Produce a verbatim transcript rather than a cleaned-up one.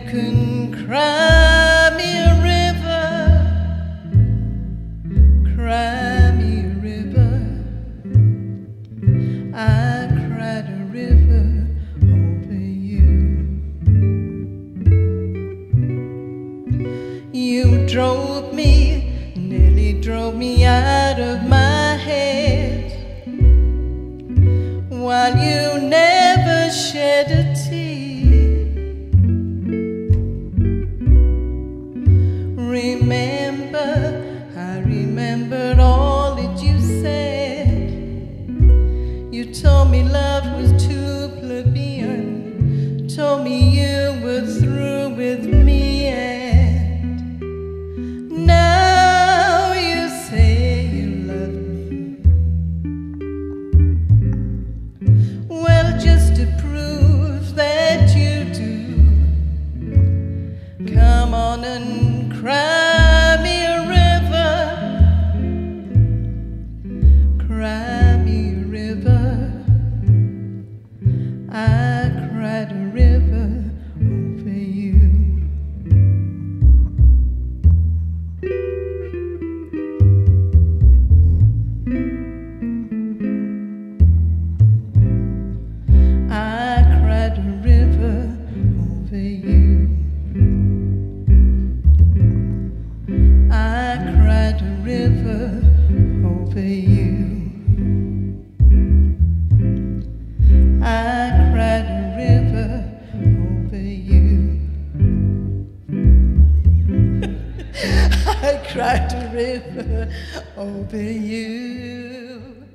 can cry me a river, cry me a river. I cried a river over you. You drove me, nearly drove me out of my head, while you never shed a tear. Remember, I remembered all that you said. You told me love was too plebeian, told me you were through with me, and now you say you love me. Well, just to prove that you do, come on and cry me a river, cry me a river. I cried a river over you. I cried a river over you. I cried a river over you. I cried a river over you. I cried a river over you.